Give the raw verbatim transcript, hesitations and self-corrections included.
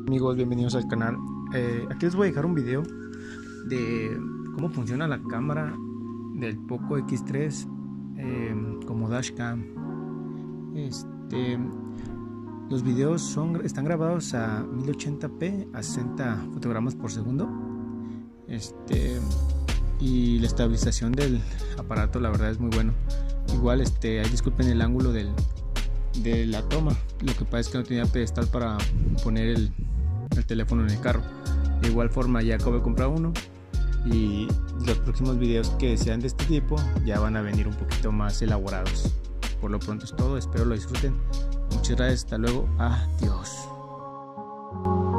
Amigos, bienvenidos al canal. Eh, aquí les voy a dejar un video de cómo funciona la cámara del Poco equis tres eh, como dashcam. Este, los videos son, están grabados a mil ochenta p a sesenta fotogramas por segundo. Este, y la estabilización del aparato, la verdad, es muy bueno. Igual, este, ahí disculpen el ángulo del, de la toma. Lo que pasa es que no tenía pedestal para poner el, el teléfono en el carro. De igual forma, ya acabo de comprar uno, y los próximos videos que sean de este tipo ya van a venir un poquito más elaborados. Por lo pronto es todo, espero lo disfruten. Muchas gracias, hasta luego, adiós.